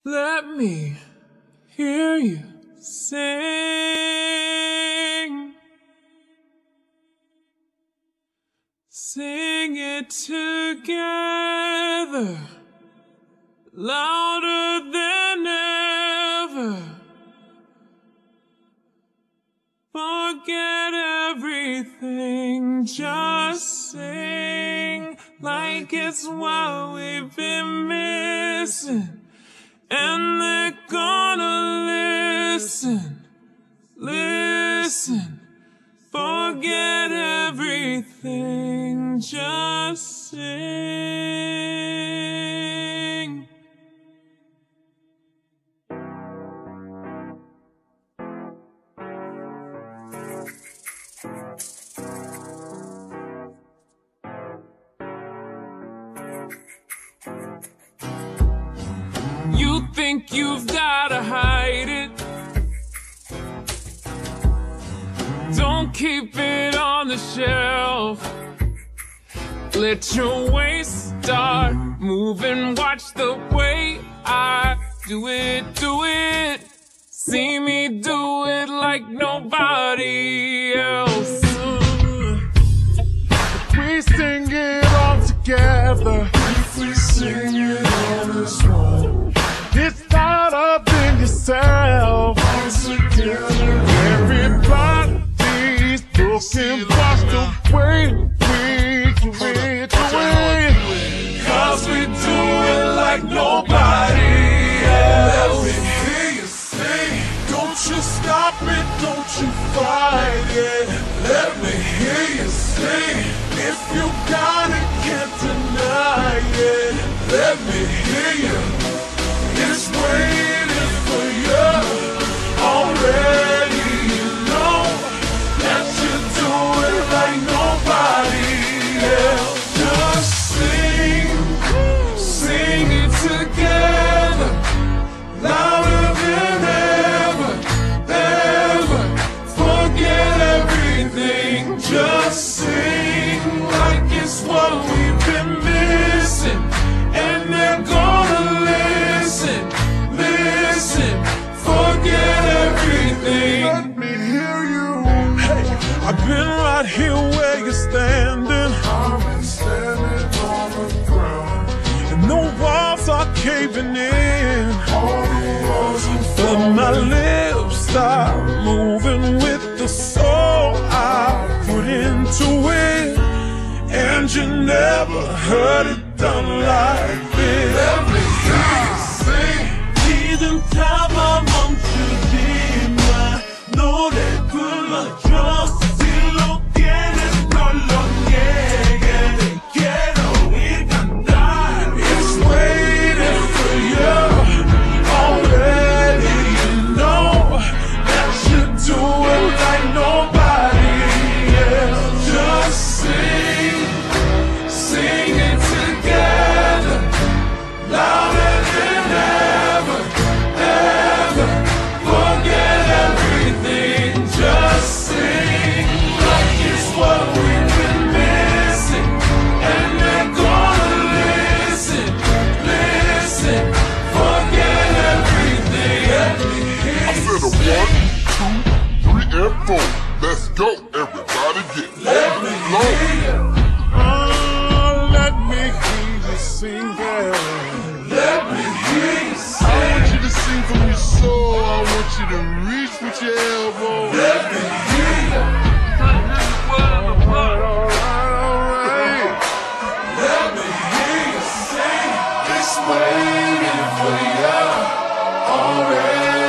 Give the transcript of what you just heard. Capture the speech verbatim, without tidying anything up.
Let me hear you sing. Sing it together, louder than ever. Forget everything, just sing like it's what we've been missing. And they're gonna listen, listen. Forget everything, just sing. You think you've gotta hide it. Don't keep it on the shelf. Let your waist start moving. Watch the way I do it, do it. See me do it like nobody else. If we sing it all together, if we sing it all as one, it's not up in yourself. Everybody's looking for the way we do it, do it. Cause we do it like nobody else. Let me hear you sing. Don't you stop it, don't you fight it. Let me hear you sing. If you got it, can't deny it. Let me hear you. It's waiting for you already. You know that you do it like nobody else. Just sing, Sing it together, louder than ever, ever. forget everything. Just sing like it's what we've been missing. And they're gonna listen, listen. Forget everything. Let me hear you. Hey, I've been right here where you're standing. I've been standing on the ground, and the walls are caving in. All the walls are falling. But my lips start moving with the soul I put into it. And you never heard it done like this. Let me hear you sing. 지금 다 멈추지 마. 노래 불러줘. 스스로 깨는 걸로 내게 내게로 일간다. It's waiting for you already. You know that you do it like nobody else. Just sing, Sing it together, louder than ever, ever. forget everything. Just sing like it's what we've been missing. And they're gonna listen, listen. Forget everything. I said a one, two, three, and four. Let's go, everybody get Let me low. hear you. Oh, let me hear you sing, girl. Let me hear you I sing. want you to sing from your soul. I want you to reach with your elbow. Let me hear you. Alright, alright. Let me hear you sing. It's waiting for you already.